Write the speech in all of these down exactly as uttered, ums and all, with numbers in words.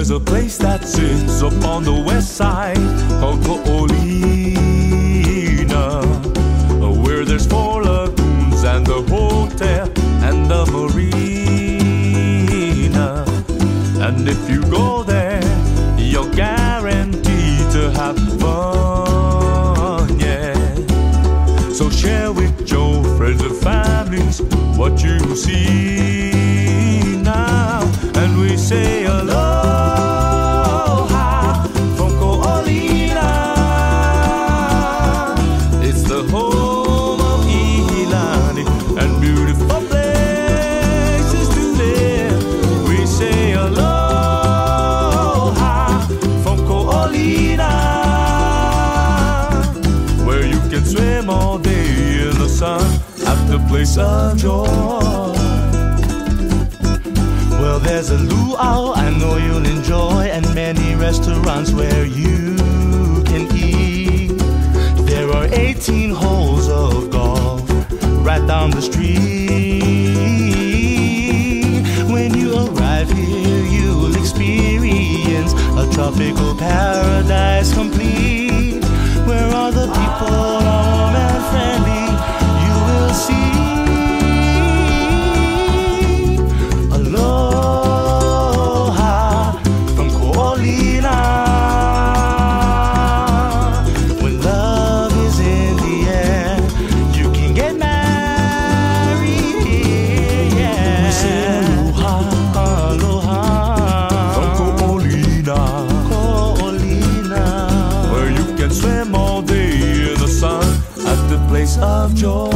there's a place that sits up on the west side called Olina, where there's four lagoons and the hotel and the marina. And if you go there, you're guaranteed to have fun, yeah. So share with your friends and families what you see now. And we say aloha from Olina. It's the home of Iilani and beautiful places to live. We say aloha from Olina, where you can swim all day in the sun at the place of joy. Well, there's a luau I know you'll enjoy, and many restaurants where you can eat. There are eighteen holes of golf right down the street. When you arrive here, you'll experience a tropical paradise complete, where all the people are warm and friendly. You will see of joy.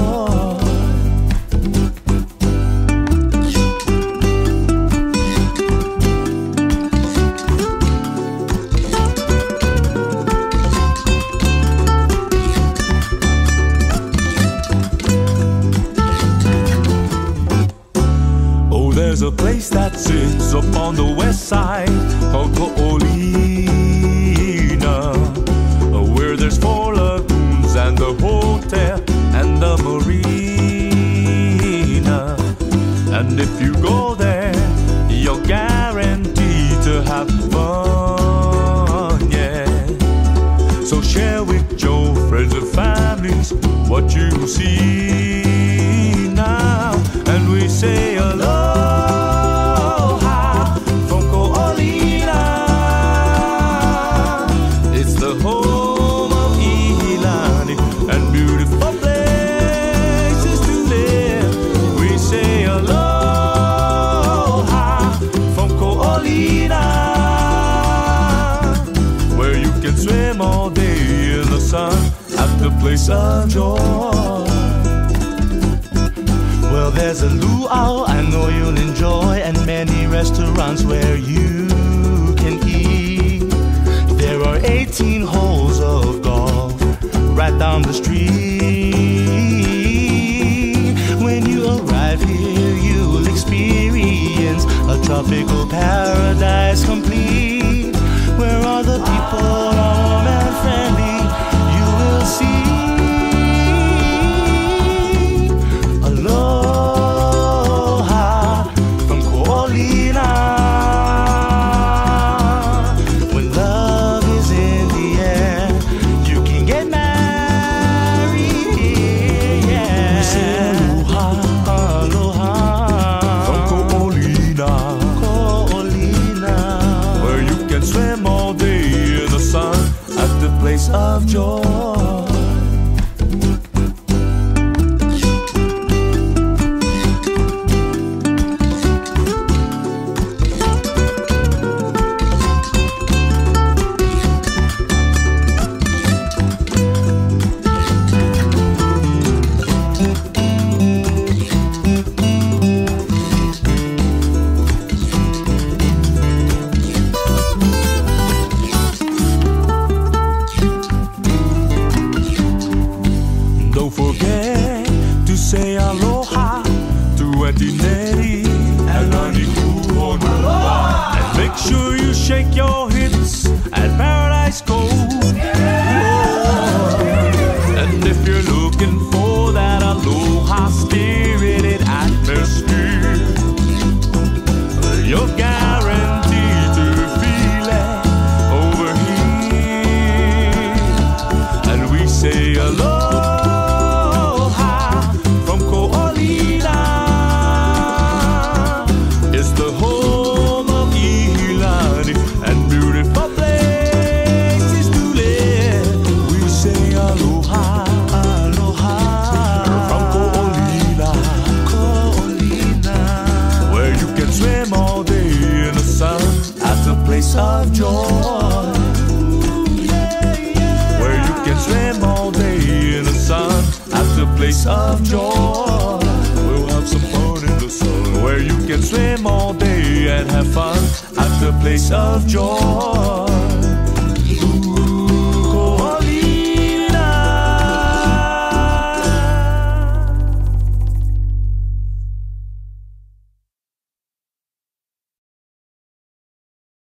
Oh, there's a place that sits up on the west side called Olina, where there's four lagoons and the hotel and the marina. And if you go there, you're guaranteed to have fun, yeah. So share with your friends and families what you see now. And we say aloha from Olina. It's the home of Iilani and beautiful places to live. We say aloha from Olina, where you can swim all day in the sun at the place of joy. Well, there's a luau I know you'll enjoy, and many restaurants where you can eat. There are eighteen holes of golf right down the street. When you arrive here, you'll experience a tropical paradise complete, where all the people are warm and friendly. You will see aloha from Olina. When love is in the air, you can get married here, yeah. We say aloha, aloha from Olina, Olina, where you can swim all day in the sun at the place of joy. Say aloha to Auntie Nettie and Auntie Kuhonua, and make sure you shake your hips at Paradise Cove. Oh, and if you're looking for that aloha spirited atmosphere, you're guaranteed to feel place of joy, where you can swim all day in the sun. At the place of joy, we'll have some fun in the sun. Where you can swim all day and have fun. At the place of joy. Ooh.